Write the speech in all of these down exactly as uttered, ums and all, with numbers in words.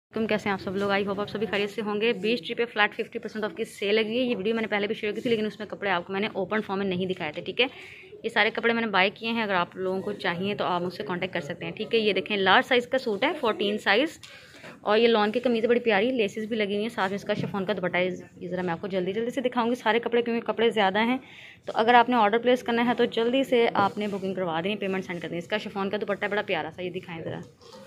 तुम कैसे हैं आप सब लोग। आई होप आप सभी खैरियत से होंगे। बीच ट्री पे फ्लैट फिफ्टी परसेंट ऑफ की सेल लगी है। ये वीडियो मैंने पहले भी शेयर की थी, लेकिन उसमें कपड़े आपको मैंने ओपन फॉर्म में नहीं दिखाए थे। ठीक है, ये सारे कपड़े मैंने बाय किए हैं। अगर आप लोगों को चाहिए तो आप मुझसे कांटेक्ट कर सकते हैं। ठीक है, ये देखें लार्ज साइज़ का सूट है, फोर्टीन साइज़, और ये लॉन की कमीज़ बड़ी प्यारी, लेसेस भी लगी हुई हैं, साथ में इसका शिफॉन का दुपट्टा है। ये ज़रा मैं आपको जल्दी जल्दी से दिखाऊंगी सारे कपड़े, क्योंकि कपड़े ज़्यादा हैं। तो अगर आपने ऑर्डर प्लेस करना है तो जल्दी से आपने बुकिंग करवा देनी, पेमेंट सेंड कर दें। इसका शिफॉन का दुपट्टा बड़ा प्यारा सा, ये दिखाएं ज़रा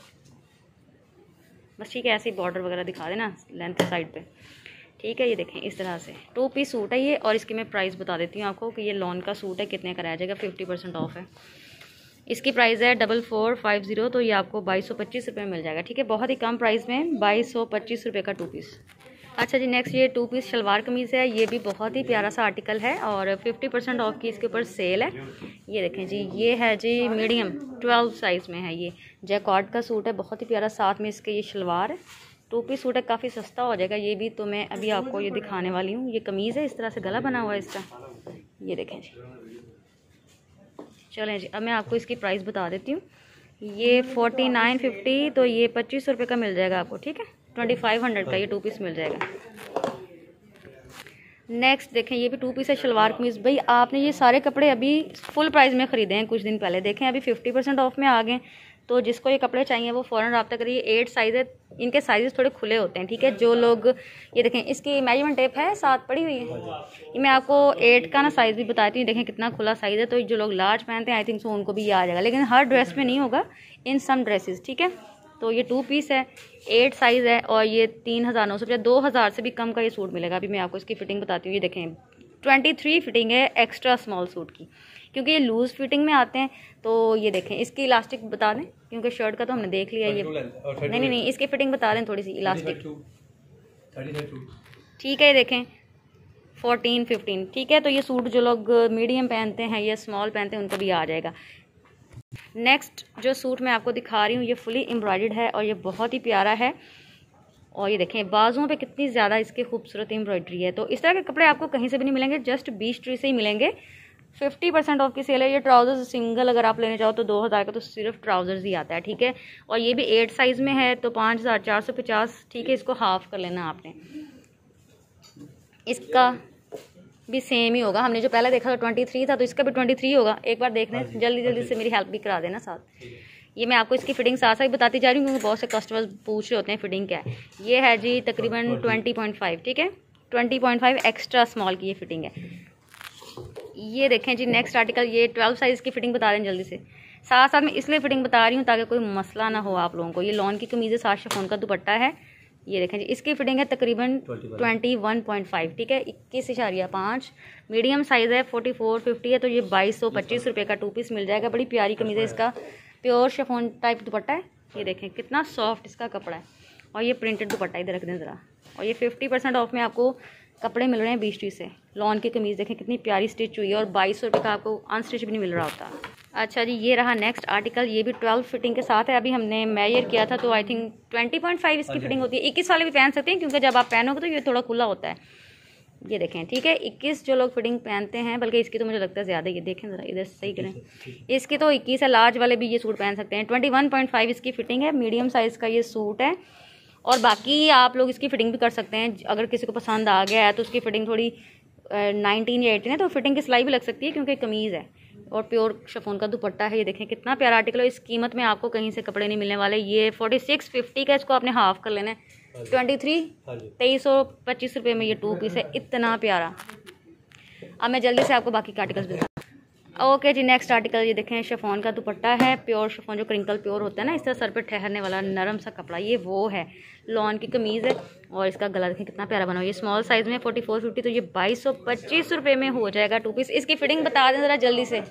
बस। ठीक है, ऐसे ही बॉर्डर वगैरह दिखा देना लेंथ के साइड पे। ठीक है, ये देखें इस तरह से टू पीस सूट है ये। और इसकी मैं प्राइस बता देती हूँ आपको कि ये लॉन का सूट है, कितने का रह जाएगा। फिफ्टी परसेंट ऑफ है। इसकी प्राइस है डबल फोर फाइव ज़ीरो, तो ये आपको बाईस सौ पच्चीस रुपये में मिल जाएगा। ठीक है, बहुत ही कम प्राइस में बाईस सौ पच्चीस रुपये का टू पीस। अच्छा जी, नेक्स्ट ये टू पीस शलवार कमीज़ है। ये भी बहुत ही प्यारा सा आर्टिकल है और फिफ्टी परसेंट ऑफ की इसके ऊपर सेल है। ये देखें जी, ये है जी मीडियम ट्वेल्व साइज़ में है। ये जैकॉर्ड का सूट है, बहुत ही प्यारा। साथ में इसके ये शलवार है, टू पीस सूट है, काफ़ी सस्ता हो जाएगा ये भी। तो मैं अभी आपको ये दिखाने वाली हूँ। ये कमीज़ है, इस तरह से गला बना हुआ है इसका। ये देखें जी, चलें जी, अब मैं आपको इसकी प्राइस बता देती हूँ। ये फोर्टी नाइन फिफ्टी, तो ये पच्चीस रुपये का मिल जाएगा आपको। ठीक है, ट्वेंटी फाइव हंड्रेड का ये टू पीस मिल जाएगा। नेक्स्ट देखें, ये भी टू पीस है शलवार कमीज़। भाई आपने ये सारे कपड़े अभी फुल प्राइस में ख़रीदे हैं कुछ दिन पहले, देखें अभी फिफ्टी परसेंट ऑफ में आ गए। तो जिसको ये कपड़े चाहिए वो फ़ौरन रब्ता करिए। एट साइज़ है, इनके साइज़ थोड़े खुले होते हैं। ठीक है, जो लोग ये देखें, इसकी मेजरमेंट टेप है साथ पड़ी हुई है। ये मैं आपको एट का ना साइज़ भी बताती हूँ। देखें कितना खुला साइज़ है। तो जो लोग लार्ज पहनते हैं आई थिंक सो उनको भी ये आ जाएगा, लेकिन हर ड्रेस में नहीं होगा, इन सम ड्रेसेस। ठीक है, तो ये टू पीस है, एट साइज़ है, और ये तीन हज़ार नौ सौ पचास, दो हज़ार से भी कम का ये सूट मिलेगा। अभी मैं आपको इसकी फ़िटिंग बताती हूँ। ये देखें ट्वेंटी थ्री फिटिंग है एक्स्ट्रा स्मॉल सूट की, क्योंकि ये लूज़ फिटिंग में आते हैं। तो ये देखें इसकी इलास्टिक बता दें, क्योंकि शर्ट का तो हमने देख लिया। ये नहीं नहीं नहीं इसकी फ़िटिंग बता दें थोड़ी सी इलास्टिक। ठीक है, ये देखें फोर्टीन फिफ्टीन। ठीक है, तो ये सूट जो लोग मीडियम पहनते हैं या स्मॉल पहनते हैं उनको भी आ जाएगा। नेक्स्ट जो सूट मैं आपको दिखा रही हूँ ये फुली एम्ब्रॉयडर्ड है और ये बहुत ही प्यारा है। और ये देखें बाजुओं पे कितनी ज़्यादा इसकी खूबसूरत एम्ब्रॉयडरी है। तो इस तरह के कपड़े आपको कहीं से भी नहीं मिलेंगे, जस्ट बीच ट्री से ही मिलेंगे। फिफ्टी परसेंट ऑफ की सेल है। ये ट्राउजर्स सिंगल अगर आप लेने चाहो तो दो हज़ार का तो सिर्फ ट्राउजर्स ही आता है। ठीक है, और ये भी एट साइज़ में है, तो पाँच हज़ार चार सौ पचास। ठीक है, इसको हाफ कर लेना आपने। इसका भी सेम ही होगा, हमने जो पहले देखा था ट्वेंटी थ्री था, तो इसका भी ट्वेंटी थ्री होगा। एक बार देख लें, जल्दी जल्दी से मेरी हेल्प भी करा देना साथ। ये मैं आपको इसकी फ़िटिंग साथ साथ बताती जा रही हूँ, क्योंकि बहुत से कस्टमर्स पूछ रहे होते हैं फ़िटिंग क्या है। ये है जी तकरीबन ट्वेंटी पॉइंट फाइव। ठीक है, twenty point five extra small की ये फ़िटिंग है। ये देखें जी नेक्स्ट आर्टिकल, ये ट्वेल्व साइज़ की फ़िटिंग बता दें जल्दी से। साथ साथ मैं इसलिए फ़िटिंग बता रही हूँ ताकि कोई मसला ना हो आप लोगों को। ये लॉन की कमीज़ है, साथ शिफॉन का दुपट्टा है। ये देखें जी, इसकी फ़िटिंग है तकरीबन ट्वेंटी वन पॉइंट फाइव। ठीक है, इक्कीस इशारिया पाँच। मीडियम साइज़ है, फोर्टी फोर फिफ्टी है, तो ये बाईस सौ पच्चीस रुपये का टू पीस मिल जाएगा। बड़ी प्यारी कमीज़ है, इसका प्योर शिफॉन टाइप दुपट्टा है। ये देखें कितना सॉफ्ट इसका कपड़ा है, और ये प्रिंटेड दुपट्टा इधर रख दें ज़रा। और ये फिफ्टी परसेंट ऑफ में आपको कपड़े मिल रहे हैं बीच ट्री से। लॉन की कमीज़ देखें कितनी प्यारी स्टिच हुई है, और बाईस सौ रुपये का आपको अनस्टिच भी नहीं मिल रहा होता। अच्छा जी, ये रहा नेक्स्ट आर्टिकल। ये भी ट्वेल्व फिटिंग के साथ है। अभी हमने मेजर किया था तो I think twenty point five इसकी फिटिंग होती है। इक्कीस वाले भी पहन सकते हैं, क्योंकि जब आप पहनोगे तो ये थोड़ा खुला होता है। ये देखें, ठीक है, इक्कीस जो लोग फिटिंग पहनते हैं, बल्कि इसकी तो मुझे लगता है ज़्यादा। ये देखें ज़रा इधर सही करें, इसकी तो इक्कीस है। लार्ज वाले भी ये सूट पहन सकते हैं। ट्वेंटी वन पॉइंट फाइव इसकी फ़िटिंग है। मीडियम साइज़ का ये सूट है, और बाकी आप लोग इसकी फ़िटिंग भी कर सकते हैं। अगर किसी को पसंद आ गया है तो उसकी फ़िटिंग थोड़ी नाइनटीन या एटीन है, तो फिटिंग की सिलाई भी लग सकती है, क्योंकि कमीज़ है और प्योर शिफॉन का दुपट्टा है। ये देखें कितना प्यारा आर्टिकल है। इस कीमत में आपको कहीं से कपड़े नहीं मिलने वाले। ये फोर्टी सिक्स फिफ्टी का, इसको आपने हाफ कर लेना है। ट्वेंटी थ्री तेईस सौ पच्चीस रुपये में ये टू पीस है, इतना प्यारा। अब मैं जल्दी से आपको बाकी के आर्टिकल्स भी ओके जी। नेक्स्ट आर्टिकल ये देखें, शिफॉन का दुपट्टा है, प्योर शिफॉन, जो क्रिंकल प्योर होता है ना, इस तरह सर पे ठहरने वाला नरम सा कपड़ा, ये वो है। लॉन की कमीज़ है, और इसका गला देखें कितना प्यारा बना हुआ है। ये स्मॉल साइज़ में फोर्टी फोर फिफ्टी, तो ये बाईस सौ पच्चीस रुपये में हो जाएगा टू पीस। इसकी फ़िटिंग बता दें ज़रा जल्दी से।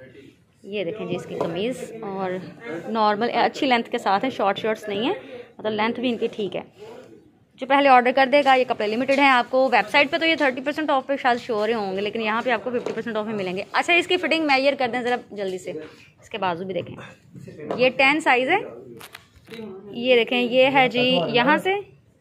ये देखें जी इसकी कमीज़, और नॉर्मल अच्छी लेंथ के साथ है, शॉर्ट शॉर्ट्स नहीं है, मतलब लेंथ भी इनकी ठीक है। जो पहले ऑर्डर कर देगा, ये कपड़े लिमिटेड हैं। आपको वेबसाइट पे तो ये थर्टी परसेंट ऑफ पे शायद शो हो रहे होंगे, लेकिन यहाँ पे आपको फिफ्टी परसेंट ऑफ में मिलेंगे। अच्छा, इसकी फ़िटिंग मेजर कर दें ज़रा जल्दी से। इसके बाजू भी देखें, ये टेन साइज़ है। ये देखें, ये है जी यहाँ से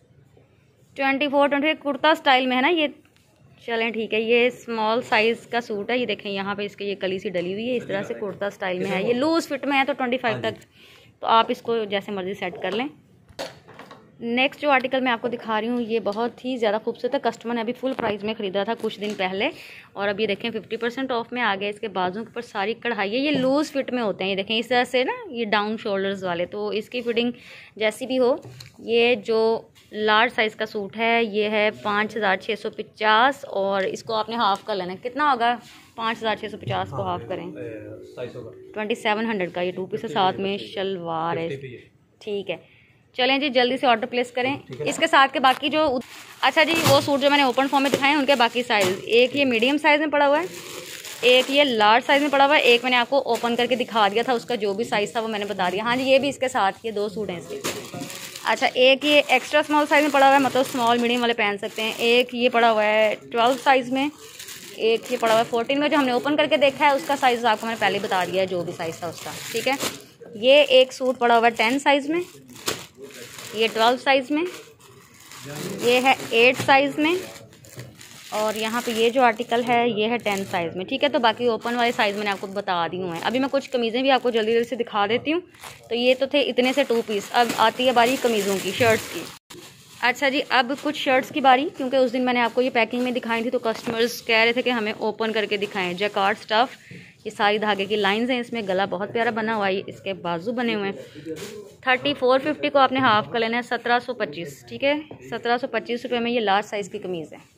twenty four twenty kurta style में है ना ये। चलें ठीक है, ये स्मॉल साइज़ का सूट है। ये देखें यहाँ पे इसके ये कली सी डली हुई है, इस तरह से कुर्ता स्टाइल में है। ये लूज़ फिट में है, तो ट्वेंटी फाइव तक, तो आप इसको जैसे मर्ज़ी सेट कर लें। नेक्स्ट जो आर्टिकल मैं आपको दिखा रही हूँ ये बहुत ही ज़्यादा खूबसूरत है। कस्टमर ने अभी फुल प्राइस में ख़रीदा था कुछ दिन पहले और अभी देखें फिफ्टी परसेंट ऑफ में आ गया। इसके बाजू के ऊपर सारी कढ़ाई है, ये लूज़ फिट में होते हैं। ये देखें इस तरह से ना, ये डाउन शोल्डर्स वाले, तो इसकी फिटिंग जैसी भी हो। ये जो लार्ज साइज़ का सूट है ये है पाँच हज़ार छः सौ पचास और इसको आपने हाफ़ कर लेना है। कितना होगा? पाँच हज़ार छः सौ पचास को हाफ़ करें ट्वेंटी सेवन हंड्रेड का। ये टू पीस साथ में शलवार है, ठीक है। चलें जी जल्दी से ऑर्डर प्लेस करें। इसके साथ के बाकी जो, अच्छा जी वो सूट जो मैंने ओपन फॉर्म में दिखाए हैं उनके बाकी साइज़, एक ये मीडियम साइज़ में पड़ा हुआ है, एक ये लार्ज साइज़ में पड़ा हुआ है, एक मैंने आपको ओपन करके दिखा दिया था, उसका जो भी साइज़ था वो मैंने बता दिया। हाँ जी ये भी इसके साथ, ये दो सूट हैं इसके। अच्छा एक ये एक्स्ट्रा स्मॉल साइज़ में पड़ा हुआ है, मतलब स्मॉल मीडियम वाले पहन सकते हैं। एक ये पड़ा हुआ है ट्वेल्व साइज़ में, एक ये पड़ा हुआ है फोर्टीन में। जो हमने ओपन करके देखा है उसका साइज़ आपको मैंने पहले बता दिया है, जो भी साइज़ था उसका, ठीक है। ये एक सूट पड़ा हुआ है टेन साइज़ में, ये ट्वेल्व साइज़ में, ये है एट साइज़ में और यहाँ पे ये जो आर्टिकल है ये है टेन साइज़ में, ठीक है। तो बाकी ओपन वाले साइज़ मैंने आपको बता दी हूँ। अभी मैं कुछ कमीज़ें भी आपको जल्दी जल्दी से दिखा देती हूँ। तो ये तो थे इतने से टू पीस, अब आती है बारी कमीज़ों की, शर्ट्स की। अच्छा जी अब कुछ शर्ट्स की बारी, क्योंकि उस दिन मैंने आपको ये पैकिंग में दिखाई थी तो कस्टमर्स कह रहे थे कि हमें ओपन करके दिखाएं। जैकार्ड स्टफ़, ये सारी धागे की लाइंस हैं, इसमें गला बहुत प्यारा बना हुआ है, इसके बाजू बने हुए हैं। थर्टी फोर फिफ्टी को आपने हाफ़ कर लेना है, सत्रह सौ पच्चीस, ठीक है। सत्रह सौ पच्चीस रुपये में ये लार्ज साइज़ की कमीज़ है।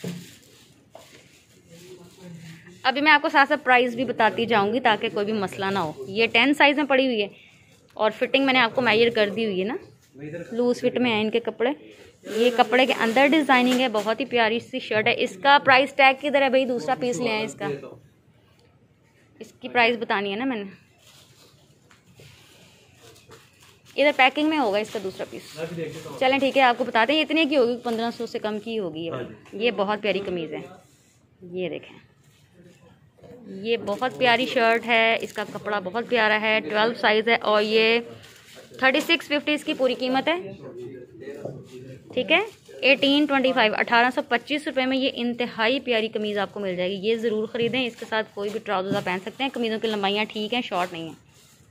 अभी मैं आपको साथ साथ प्राइस भी बताती जाऊंगी ताकि कोई भी मसला ना हो। ये टेन साइज़ में पड़ी हुई है और फिटिंग मैंने आपको मेजर कर दी हुई है ना, लूज फिट में है इनके कपड़े। ये कपड़े के अंदर डिज़ाइनिंग है, बहुत ही प्यारी सी शर्ट है। इसका प्राइस टैग किधर है भाई? दूसरा पीस ले आए इसका, इसकी प्राइस बतानी है ना मैंने, इधर पैकिंग में होगा इसका दूसरा पीस। चलें ठीक है आपको बताते हैं इतने की होगी, पंद्रह सौ से कम की होगी ये। ये बहुत प्यारी कमीज़ है, ये देखें, ये बहुत प्यारी शर्ट है, इसका कपड़ा बहुत प्यारा है, ट्वेल्व साइज़ है और ये थर्टी सिक्स फिफ्टी इसकी पूरी कीमत है, ठीक है। एटीन ट्वेंटी फाइव अठारह सौ पच्चीस रुपये में ये इंतहाई प्यारी कमीज़ आपको मिल जाएगी। ये ज़रूर ख़रीदें, इसके साथ कोई भी ट्राउज़र आप पहन सकते हैं। कमीज़ों की लंबाइयाँ ठीक हैं, शॉर्ट नहीं है।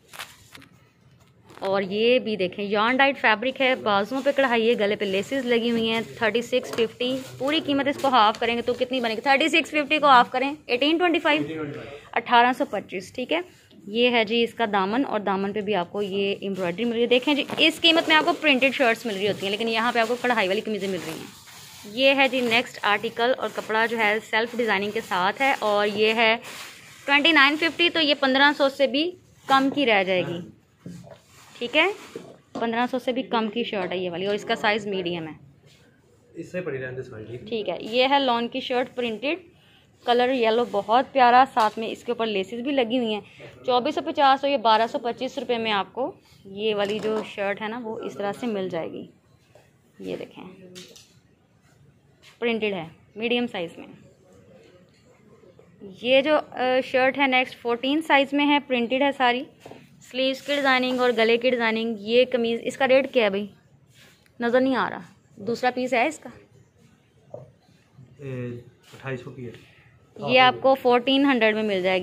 और ये भी देखें यार्न डाइट फैब्रिक है, बाजुओं पे कढ़ाई है, गले पे लेसेस लगी हुई हैं। थर्टी सिक्स फिफ्टी पूरी कीमत, इसको हाफ़ करेंगे तो कितनी बनेगी? थर्टी सिक्स फिफ्टी को हाफ़ करें एटीन ट्वेंटी फाइव अठारह सौ पच्चीस, ठीक है। ये है जी इसका दामन और दामन पे भी आपको ये एम्ब्रॉयडरी मिल रही है। देखें जी इस कीमत में आपको प्रिंटेड शर्ट्स मिल रही होती हैं, लेकिन यहाँ पे आपको कढ़ाई वाली कमीज़ें मिल रही हैं। ये है जी नेक्स्ट आर्टिकल और कपड़ा जो है सेल्फ डिज़ाइनिंग के साथ है और ये है ट्वेंटी नाइन फिफ्टी, तो ये पंद्रह सौ से भी कम की रह जाएगी, ठीक है। पंद्रह सौ से भी कम की शर्ट है ये वाली और इसका साइज़ मीडियम है, इससे बड़ी रहने दो, ठीक है। ये है लॉन की शर्ट, प्रिंटेड, कलर येलो बहुत प्यारा, साथ में इसके ऊपर लेसेस भी लगी हुई हैं। चौबीस सौ पचास और ये बारह सौ पच्चीस रुपये में आपको ये वाली जो शर्ट है ना वो इस तरह से मिल जाएगी। ये देखें प्रिंटेड है, मीडियम साइज़ में। ये जो शर्ट है नेक्स्ट फोर्टीन साइज़ में है, प्रिंटेड है सारी, स्लीव्स की डिज़ाइनिंग और गले की डिज़ाइनिंग। ये कमीज़, इसका रेट क्या है भाई? नज़र नहीं आ रहा, दूसरा पीस है इसका, अट्ठाईस सौ की है। ये आपको फोर्टीन हंड्रेड में मिल जाएगी।